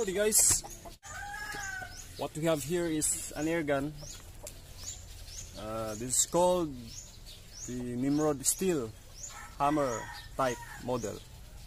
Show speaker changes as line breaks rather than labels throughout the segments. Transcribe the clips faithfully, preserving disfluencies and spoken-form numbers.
Howdy guys! What we have here is an air gun. Uh, this is called the Nimrod Steel Hammer type model.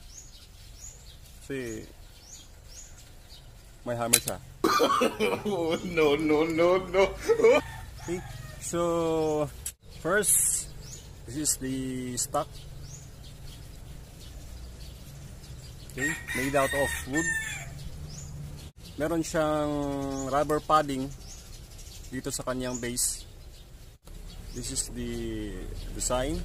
See, may hammer siya.
Oh, no, no, no, no.
Okay, so first, this is the stock. Okay, made out of wood. Meron siyang rubber padding dito sa kanyang base. This is the design.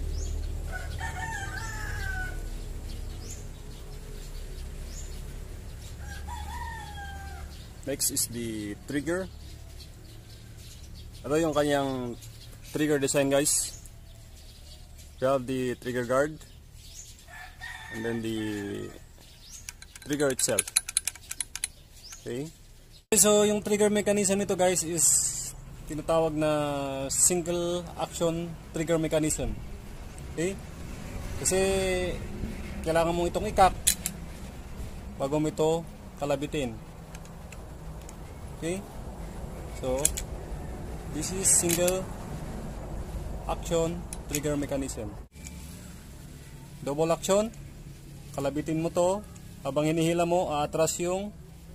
Next is the trigger. Ito yung kanyang trigger design, guys. We have the trigger guard and then the trigger itself. Okay. So yung trigger mechanism nito, guys, is tinatawag na single action trigger mechanism. Okay? Kasi kailangan mong itong ikak bago mo ito kalabitin. Okay? So this is single action trigger mechanism. Double action, kalabitin mo to, habang hinihila mo, aatras yung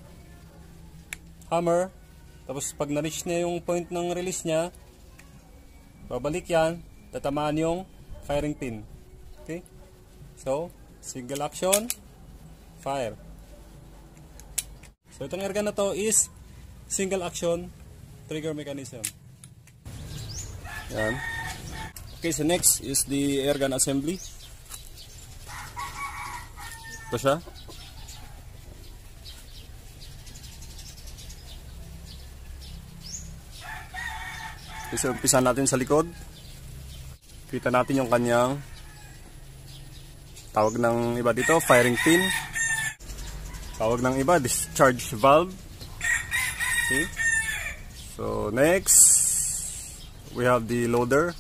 hammer, tapos pag na-reach na yung point ng release niya, babalik yan, tatamaan yung firing pin. Okay? So, single action, fire. So, itong airgun na to is single action trigger mechanism. Yan. Okay, so next is the airgun assembly. Ito siya. So, umpisa natin sa likod. Kita natin yung kanyang tawag ng iba dito, firing pin. Tawag ng iba, discharge valve. Okay. So next, we have the loader.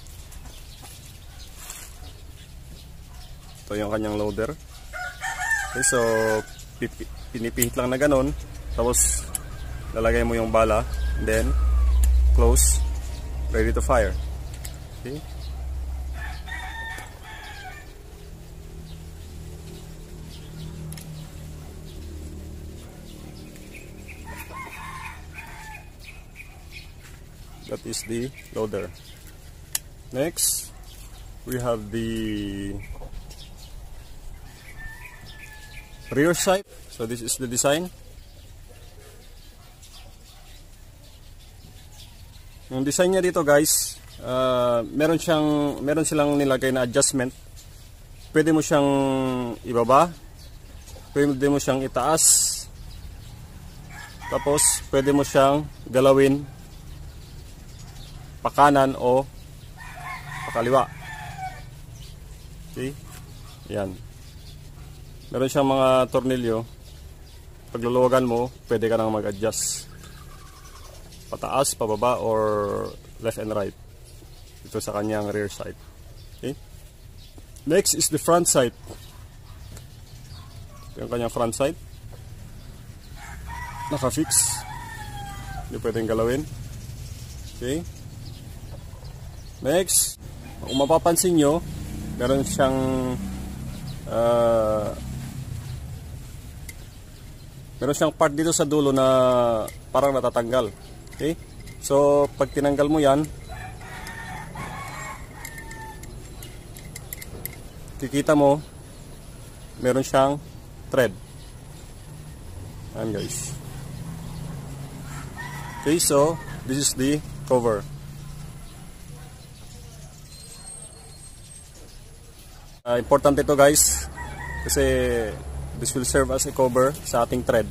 Ito yung kanyang loader. Okay, so pinipihit lang na ganun. Tapos lalagay mo yung bala. And then close. Ready to fire. Okay. That is the loader. Next, we have the rear sight. So this is the design. Yung design niya dito, guys, uh, meron siyang meron silang nilagay na adjustment. Pwede mo siyang ibaba, pwede mo siyang itaas, tapos pwede mo siyang galawin pakanan o pakaliwa. Okay? Yan. Meron siyang mga tornilyo. Pag luluwagan mo, pwede ka nang mag-adjust. Pataas, pababa, or left and right. Ito sa kanyang rear sight. Okay? Next is the front sight. Ito yung kanyang front sight. Naka-fix. Hindi pwedeng galawin. Okay? Next, kung mapapansin nyo, meron siyang uh, meron siyang part dito sa dulo na parang natatanggal. Okay? So, pag tinanggal mo yan, kikita mo, meron siyang thread. Ayan, guys. Okay, so, this is the cover. Uh, important ito, guys, kasi this will serve as a cover sa ating thread.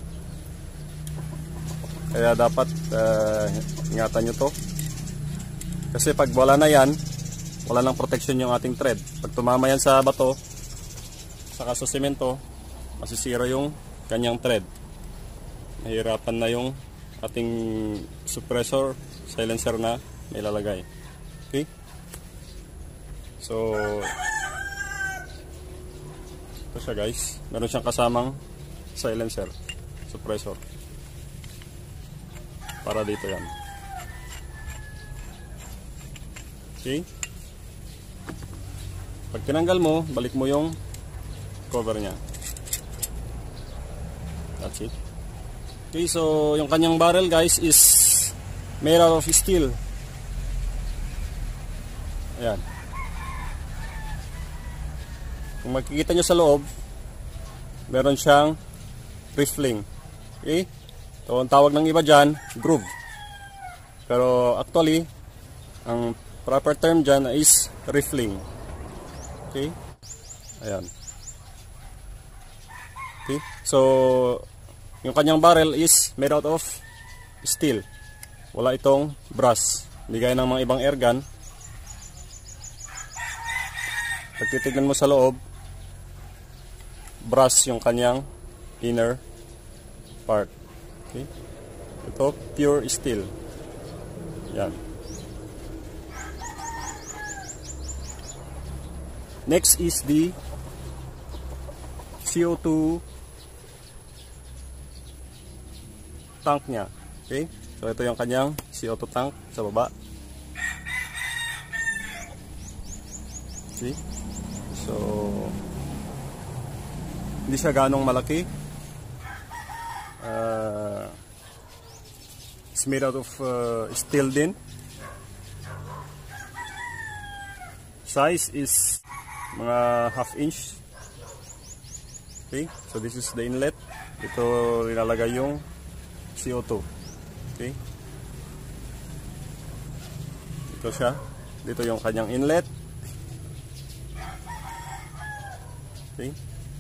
Kaya dapat uh, ingatan nyo to. Kasi pag wala na yan, wala nang protection yung ating thread. Pag tumama yan sa bato, saka sa semento, masisira yung kanyang thread. Nahihirapan na yung ating suppressor, silencer na may lalagay. Okay? So, ito siya, guys. Meron siyang kasamang silencer. suppressor. Para dito yan. Okay. Pag tinanggal mo, balik mo yung cover nya. That's it. Okay, so yung kanyang barrel guys is made out of steel. Ayan. Kung makikita nyo sa loob, meron siyang riffling. Okay? So ang tawag ng iba dyan, groove. Pero actually, ang proper term dyan is riffling. Okay? Ayan. Okay? So yung kanyang barrel is made out of steel. Wala itong brass. Hindi gaya ng mga ibang airgun. Pag titignan mo sa loob, brass yung kanyang inner part. Okay? Ito, pure steel. Yan. Next is the C O two tank nya. Okay? So ito yung kanyang C O two tank sa baba. See? So hindi siya ganong malaki. Uh, it's made out of uh, steel din. Size is mga half inch. Okay, so this is the inlet. Ito nilalagay yung C O two. Okay, ito siya. Dito yung kanyang inlet. Okay.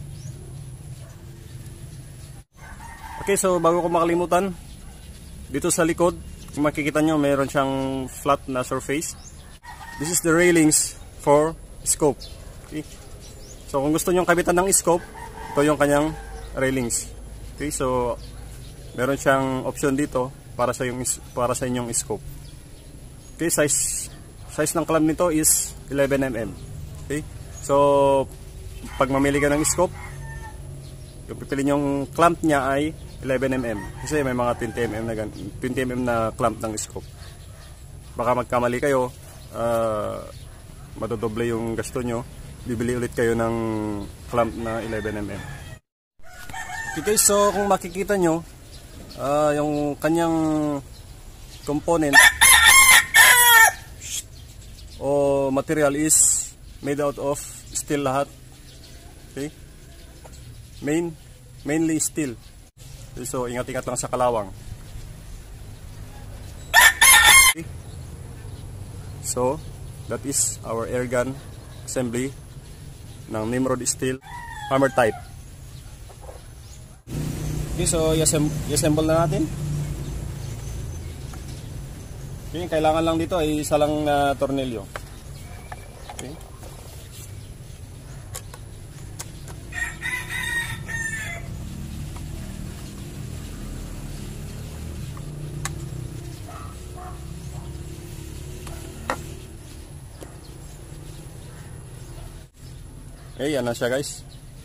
Okay, so bago ko makalimutan, dito sa likod, kung makikita nyo, mayroon siyang flat na surface. This is the railings for scope. Okay. So kung gusto nyo kabitan ng scope, ito yung kanyang railings. Okay, so meron siyang option dito para sa yung para sa inyong scope. Okay, size size ng clamp nito is eleven millimeters. Okay? So pag mamili ka ng scope, yung pipili yung clamp niya ay eleven millimeters. Kasi may mga twenty millimeters na twenty millimeters na clamp ng scope. Baka magkamali kayo, uh, madodoble yung gasto nyo. Bibili ulit kayo ng clamp na eleven millimeters. Okay, so kung makikita nyo, uh, yung kanyang component o material is made out of steel lahat. Okay? Main, mainly steel. Okay, so ingat-ingat lang sa kalawang. Okay. So that is our airgun assembly ng Nimrod steel hammer type. Okay, so i-assemble na natin. Okay, kailangan lang dito ay isa lang na tornilyo. Okay. Okay, yan na siya guys.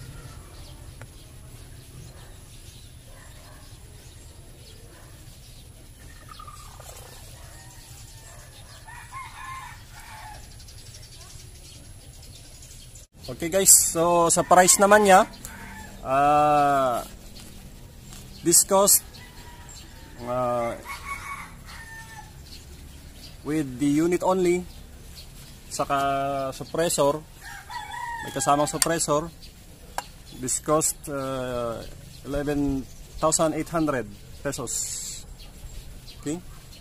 Okay guys, so sa price naman niya, uh, this cost uh, with the unit only, saka suppressor, may kasamang suppressor, this cost uh, eleven thousand eight hundred pesos. Okay?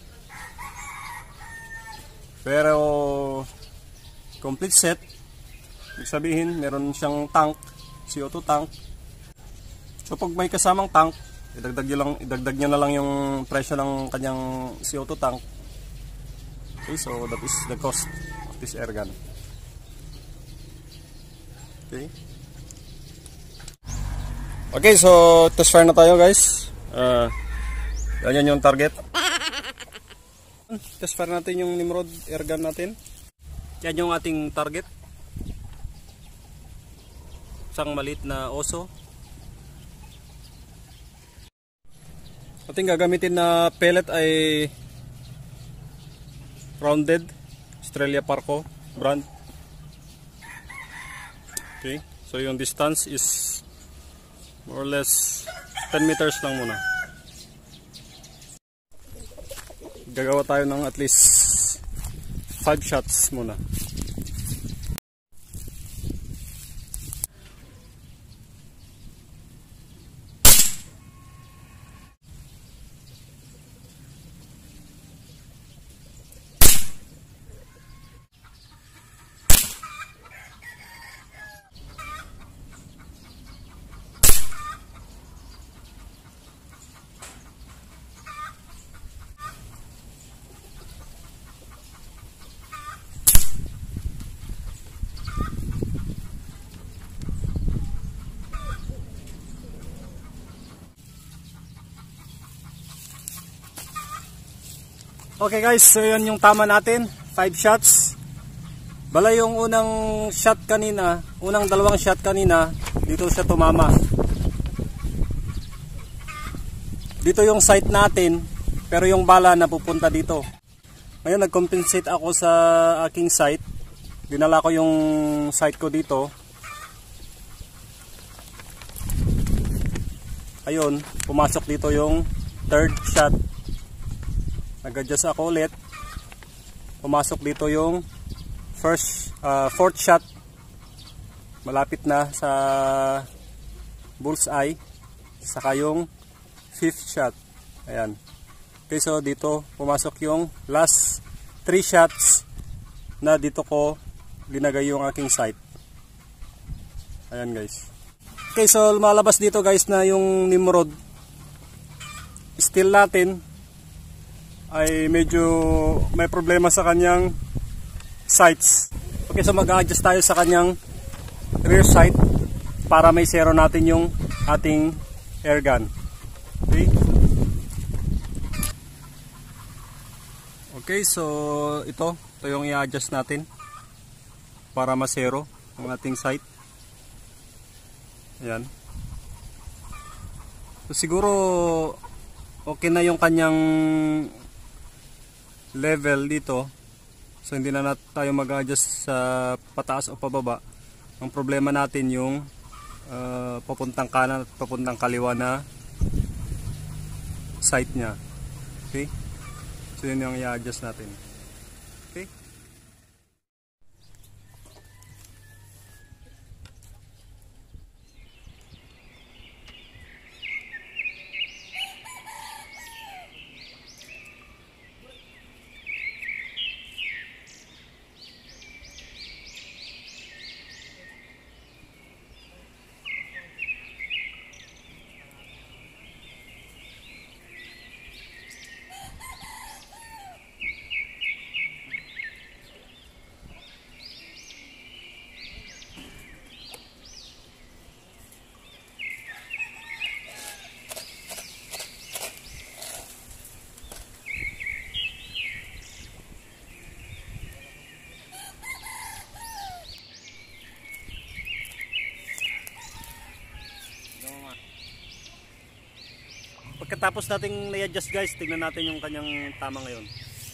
Pero complete set, ibig sabihin meron siyang tank, C O two tank. So pag may kasamang tank, idagdag nyo lang, idagdag nyo na lang yung presyo ng kanyang C O two tank. Okay, so that is the cost of this airgun. Okay. Okay, so test fire na tayo guys. Uh, yan yung target. Test fire natin yung Nimrod airgun natin. Yan yung ating target. Isang maliit na oso. Ating gagamitin na pellet ay rounded Australia Parco brand. Okay, so yung distance is more or less ten meters lang muna. Gagawa tayo ng at least five shots muna. Okay guys, so yun yung tama natin, five shots. Bala yung unang shot kanina, unang dalawang shot kanina, dito siya tumama. Dito yung sight natin, pero yung bala napupunta dito. Ngayon nag-compensate ako sa aking sight. Dinala ko yung sight ko dito. Ayun, pumasok dito yung third shot. Nag-adjust ako ulit. Pumasok dito yung first, uh, fourth shot. Malapit na sa bullseye. Saka yung fifth shot. Ayan. Okay, so dito pumasok yung last three shots na dito ko linagay yung aking sight. Ayan guys. Okay, so lumalabas dito guys na yung Nimrod. Still natin ay medyo may problema sa kanyang sights. Okay, so mag-adjust tayo sa kanyang rear sight para may zero natin yung ating air gun. Okay? Okay, so ito, ito yung i-adjust natin para ma-zero ang ating sight. Ayan. So siguro okay na yung kanyang level dito, so hindi na natin tayo mag-adjust sa pataas o pababa. Ang problema natin yung uh, papuntang kanan at papuntang kaliwa na sight nya. Okay, so yun yung i-adjust natin. Okay. Pagkatapos nating i-adjust guys, tignan natin yung kanyang tama ngayon.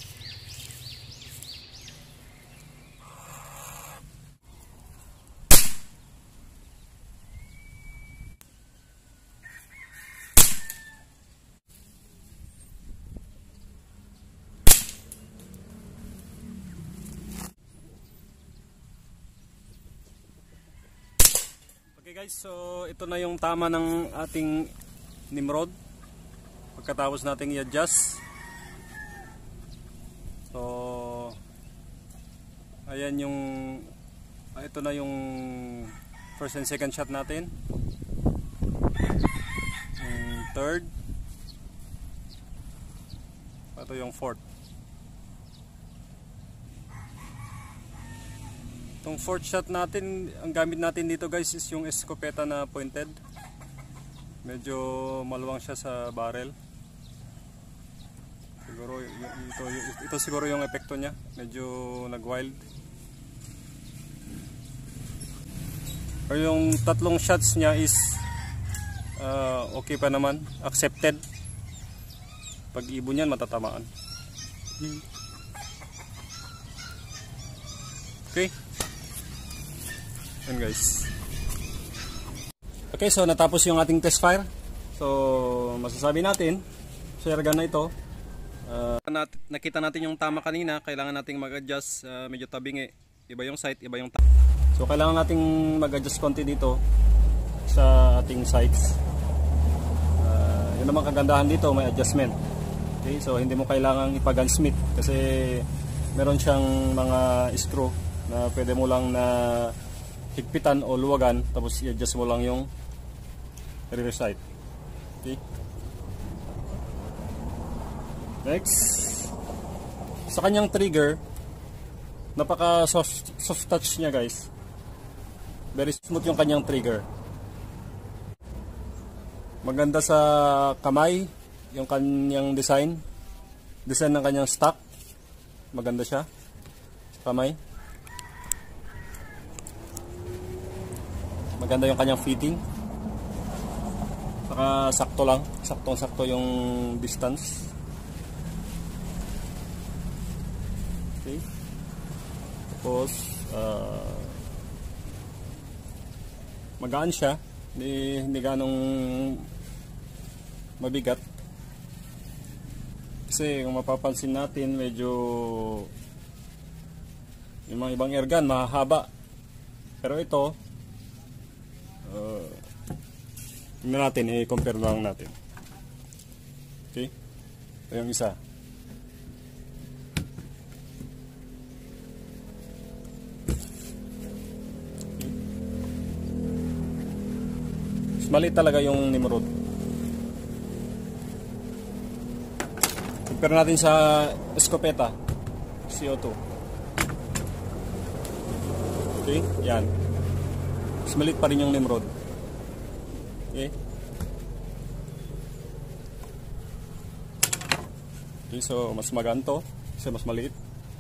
Okay guys, so ito na yung tama ng ating Nimrod. Pagkatapos nating i-adjust, so ayan yung ah, ito na yung first and second shot natin, yung third, ito yung fourth. Itong fourth shot natin, ang gamit natin dito guys is yung escopeta na pointed. Medyo maluwang siya sa barrel. Siguro ito, ito, ito siguro yung epekto niya, medyo nag-wild. Pero yung tatlong shots niya is uh, okay pa naman, accepted. Pag ibon yan, matatamaan. Okay. Yan guys. Okay, so natapos yung ating test fire. So masasabi natin, sa airgun na ito, uh, nakita natin yung tama kanina. Kailangan nating mag-adjust, uh, medyo tabingi. Iba yung sight, iba yung tama. So kailangan nating mag-adjust konti dito sa ating sights. Uh, yun naman kagandahan dito, may adjustment. Okay, so hindi mo kailangang ipag-gunsmith kasi meron siyang mga screw na pwede mo lang na higpitan o luwagan, tapos i-adjust mo lang yung rear sight. Okay. Next, sa kanyang trigger, napaka soft, soft touch niya guys. Very smooth yung kanyang trigger. Maganda sa kamay yung kanyang design. Design ng kanyang stock. Maganda siya sa kamay. Maganda yung kanyang fitting. Saka sakto lang, saktong-sakto yung distance. Okay. Tapos uh, magaan siya, hindi, hindi ganong mabigat. Kasi kung mapapansin natin, medyo yung mga ibang airgun mahahaba. Pero ito, uh, tingnan natin, i-compare lang natin. Okay? Ito yung isa. Okay. Mas maliit talaga yung Nimrod. Compare natin sa Escopeta C O two. Okay, yan. Mas maliit pa rin yung Nimrod. Okay. Okay, so mas maganto kasi mas maliit.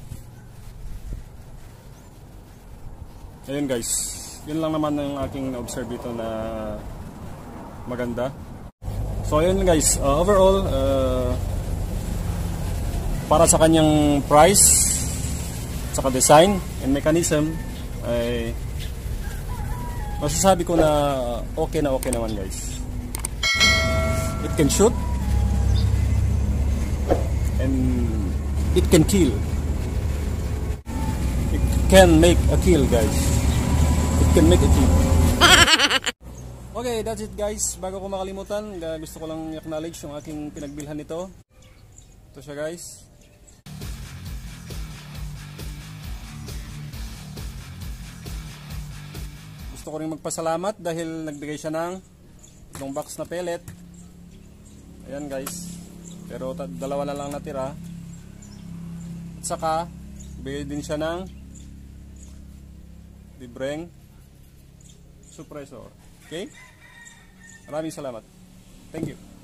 Ayun guys, yun lang naman ang aking na-observe dito na maganda. So ayun guys, uh, overall uh, para sa kanyang price, saka design and mechanism, ay masasabi ko na okay na okay naman guys. It can shoot and it can kill. It can make a kill guys. It can make a kill. Okay, that's it guys. Bago ko makalimutan, gusto ko lang i-acknowledge yung aking pinagbilhan nito. Ito siya guys. Gusto ko rin magpasalamat dahil nagbigay siya ng itong box na pellet. Ayan guys. Pero dalawa na lang natira. At saka bigay din siya ng libreng suppressor. Okay? Maraming salamat. Thank you.